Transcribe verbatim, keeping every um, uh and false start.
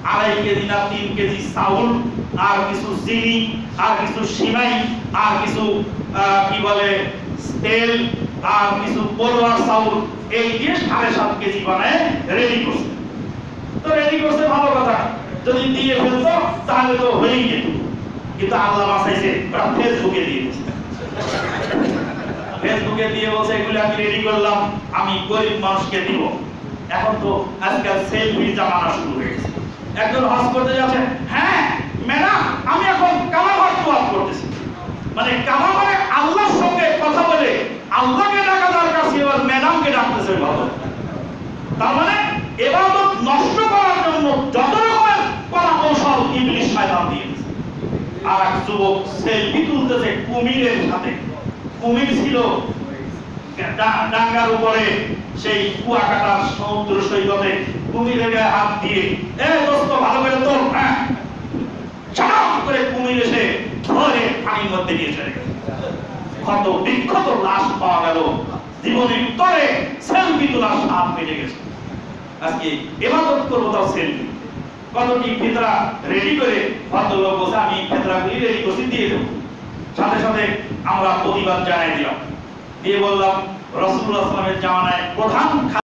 আড়াই কেজি না তিন কেজি চাউল, আর কিছু চিনি, আর কিছু সিমাই, আর কিছু কি বলে তেল, আর কিছু পলোয়ার চাউল, এই দিয়ে সাড়ে সাত কেজি বানায় রেডি করছে। তো রেডি করছে ভালো কথা, যদি দিয়ে ফেলতো তাহলে তো হয়েই যেত, কিন্তু আল্লাহ বাঁচাইছে, ওরা ফেসবুকে দিয়ে দিচ্ছে। ফেসবুকে দিয়ে বলছে এগুলো আমি রেডি করলাম, আমি গরিব মানুষকে দিব। এখন তো আজকাল সেলফির জামানা শুরু হয়েছে। একজন হজ করতে যাচ্ছে, হ্যাঁ ম্যাডাম আমি এখন কালাঘর তোয়াফ করতেছি, মানে কালাঘরে আল্লাহর সঙ্গে কথা বলে আল্লাহকে ডাকা দরকার, এবার ম্যাডামকে ডাকতেছে ভালো। তার মানে ইবাদত নষ্ট করার জন্য যত রকমের কলা কৌশল ইবলিস শয়তান দিয়েছে। আর এক যুবক সেলফি তুলতেছে কুমিরের সাথে। কুমির ছিল ডাঙ্গার উপরে সেই কুয়াকাটার সমুদ্র সৈকতে, কুমিরের গায়ে হাত দিয়ে, এ দোস্ত ভালো করে তোল, হ্যাঁ চাপ করে কুমির এসে ধরে পানির মধ্যে নিয়ে চলে গেল। ক্ষত বিক্ষত লাশ পাওয়া গেল, জীবনের তরে সেলফি তোলার স্বাদ মিটে গেছে। আজকে ইবাদত করবো তাও সেলফি। কতটি ফিতরা রেডি করে ভদ্রলোক বসে আমি ফিতরাগুলি রেডি করছি দিয়ে দেবো। সাথে সাথে আমরা প্রতিবাদ জানাই দিলাম, দিয়ে বললাম রাসূলুল্লাহ সাল্লাল্লাহু আলাইহি ওয়াসাল্লামের জামানায় প্রধান